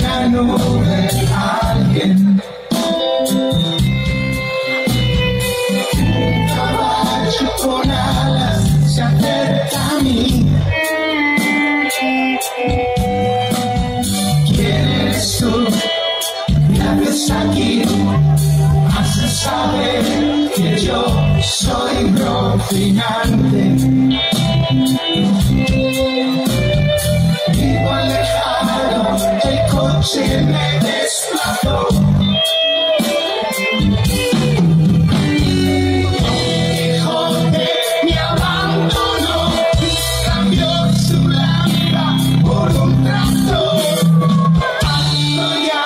una nube alguien. Un caballo con alas se acerca a mí. ¿Quién eres tú? ¿Qué haces aquí? Haces saber que yo soy Rocinante. Vivo alejado, el coche me desplazó. Quijote me abandonó, cambió su lanza por un tractor. ¡Hazlo ya!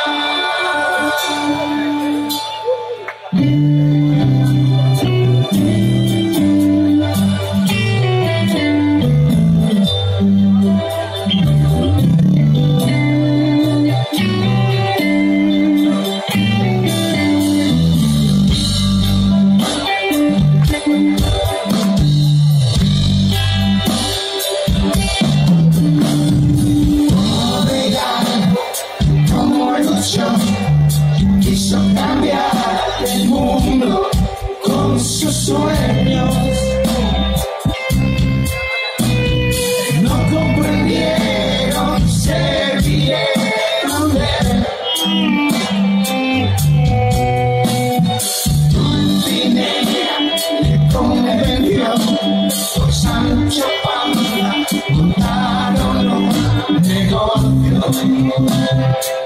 Quiso cambiar el mundo con sus sueños. No comprendieron, se rieron de él. Dulcinea le convenció, por Sancho Panza montaron un negocio.